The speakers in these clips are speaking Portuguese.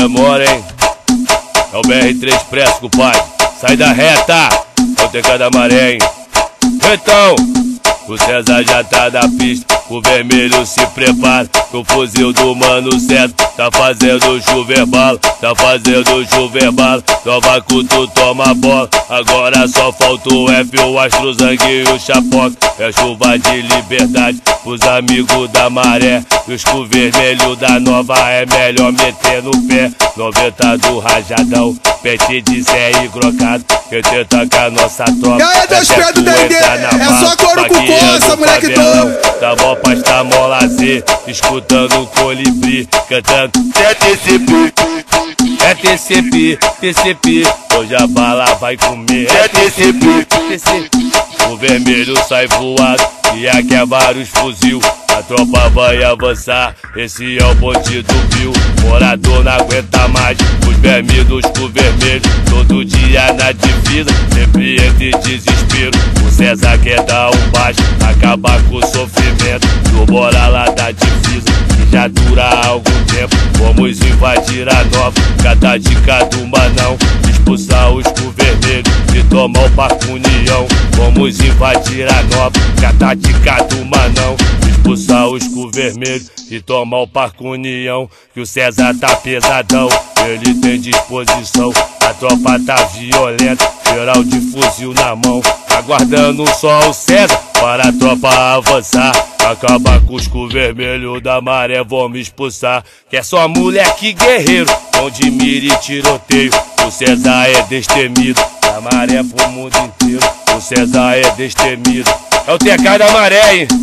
Demora, hein? É o BR3 Expresso, compadre. Sai da reta, é o TK da Maré, hein? Então, o César já tá na pista, o vermelho se prepara, que o fuzil do mano César tá fazendo chover bala, tá fazendo chover bala. Nova Culto toma bola, agora só falta o F, o Astro Zangue e o Chapoca. É chuva de liberdade pros amigos da Maré, e os cu vermelho da Nova é melhor meter no pé. 90 do Rajadão, pet de Zé e Grocado, que tenta com a nossa tropa. E aí, dois pés do Dendê, é só couro com coça, moleque doido. Tá bom pra estar mó lazer, escutando o colibri, cantando é TCP, é TCP, TCP. Hoje a bala vai comer, é TCP, TCP. O vermelho sai voado, e aqui é vários fuzil. A tropa vai avançar, esse é o bonde do Bill. Morador não aguenta mais, os vermelhos com vermelho, todo dia na divisa, sempre entre desespero. O César quer dar um baixo, acabar com o sofrimento do bora lá da divisa, que já dura há algum tempo. Vamos invadir a Nova, cada dica do Manão, expulsar os com vermelho e tomar o Parque União. Vamos invadir a Nova, cada dica do Manão, expulsar os cu vermelho e tomar o Parque União. Que o César tá pesadão, ele tem disposição. A tropa tá violenta, geral de fuzil na mão, aguardando só o César para a tropa avançar. Acabar com os cu vermelho da Maré, vamos expulsar. Que é só moleque guerreiro, onde mira e tiroteio. O César é destemido, da Maré pro mundo inteiro. O César é destemido, é o TK da Maré, hein?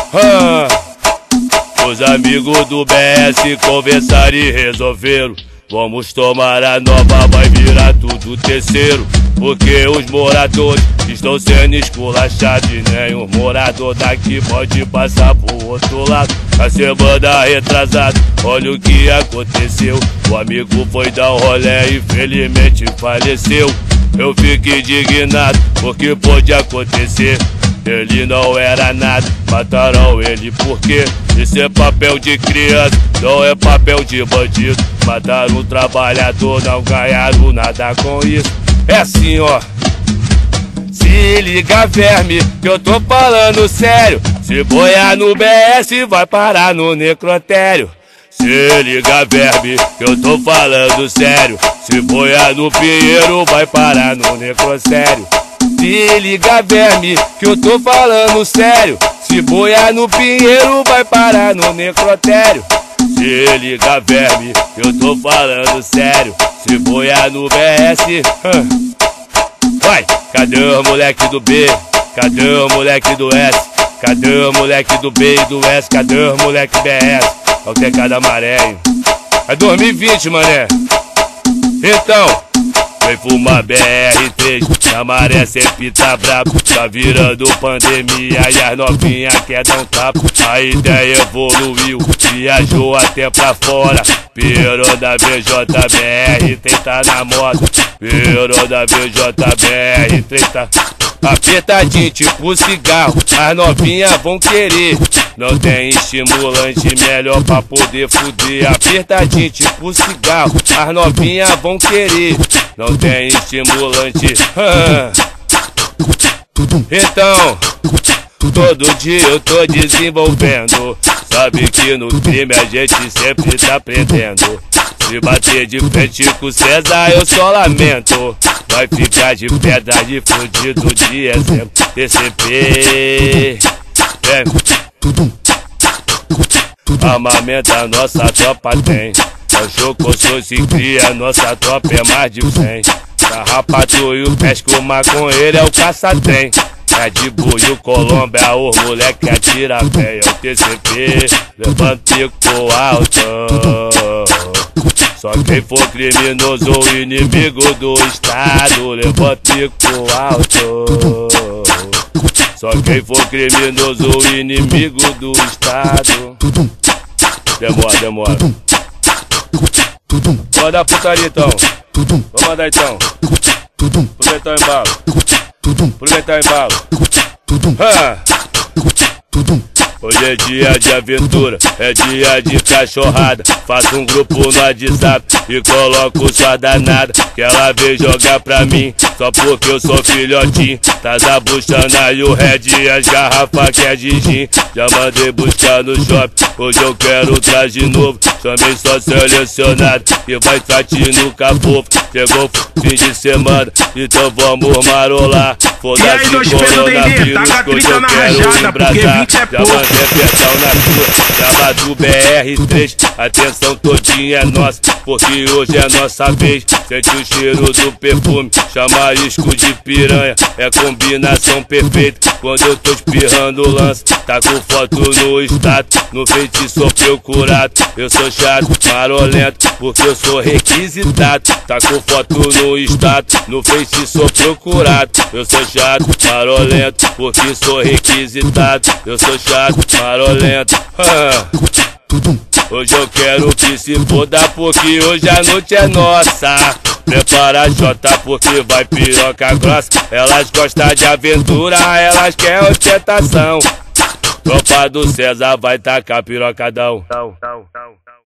Os amigos do BS conversaram e resolveram: vamos tomar a Nova, vai virar tudo terceiro. Porque os moradores estão sendo esculachados, e nenhum morador daqui pode passar pro outro lado. A semana retrasada, olha o que aconteceu. O amigo foi dar um rolê e infelizmente faleceu. Eu fico indignado, porque pode acontecer. Ele não era nada, mataram ele porque isso é papel de criança, não é papel de bandido. Mataram um trabalhador, não ganharam nada com isso. É assim, ó. Se liga, verme, que eu tô falando sério. Se boiar no BS, vai parar no necrotério. Se liga, verme, que eu tô falando sério. Se boiar no Pinheiro, vai parar no necrotério. Se liga, verme, que eu tô falando sério. Se boiar no Pinheiro, vai parar no necrotério. Se liga, verme, que eu tô falando sério. Se boiar no BS, vai, cadê o moleque do B? Cadê o moleque do S? Cadê o moleque do B e do S? Cadê o moleque BS? É o TK da Maré, hein? É 2020, mané. Então, vem fumar BR3, a Maré sempre tá brabo. Tá virando pandemia e as novinhas quer dar um tapa. A ideia evoluiu, viajou até pra fora. Pirou da BJBR, tá na moda. Pirou da BJBR, tá apertadinho tipo cigarro, as novinhas vão querer. Não tem estimulante melhor pra poder fuder. Apertadinho tipo cigarro, as novinhas vão querer. Não tem estimulante. Então, todo dia eu tô desenvolvendo. Sabe que no crime a gente sempre tá aprendendo. Se bater de frente com o César eu só lamento. Vai ficar de pedra de fudido de exemplo. TCP armamento a nossa tropa tem. É o Chocossô se cria, nossa tropa é mais de 100. Carrapato e o pesco, o maconheiro é o caça-trem. É de boi o Colombo, é o moleque atira véio. É o TCP, levanta e pro alto. Só quem for criminoso ou inimigo do Estado, levanta e pro alto. Só quem for criminoso ou inimigo do Estado. Demora. Vou mandar putaria então. Vou mandar então. Aproveitar o embalo. Aproveitar o embalo. Hoje é dia de aventura, é dia de cachorrada. Faço um grupo no WhatsApp e coloco sua danada, que ela veio jogar pra mim, só porque eu sou filhotinho. Tá zabuchando aí o Red e as garrafas que é de gin. Já mandei buscar no shopping, hoje eu quero traje novo. Chamei só selecionado e vai tratir no capô. Chegou fim de semana, então vamos marolar. Foda-se coronavírus, taca que hoje eu quero embrasar. Já mandei apertar na sua, chama do BR3. Atenção todinha é nossa, porque hoje é nossa vez. Sente o cheiro do perfume, chama isco de piranha. É combinação perfeita, quando eu tô espirrando o lance. Tá com foto no status, no feitiço sou procurado. Eu sou chato, marolento, porque eu sou requisitado. Tá com foto no status, no feitiço sou procurado. Eu sou chato, marolento, porque sou requisitado. Eu sou chato, marolento. Hoje eu quero que se foda, porque hoje a noite é nossa. Prepara a Jota, porque vai piroca grossa. Elas gostam de aventura, elas querem ostentação. Tropa do César vai tacar pirocadão.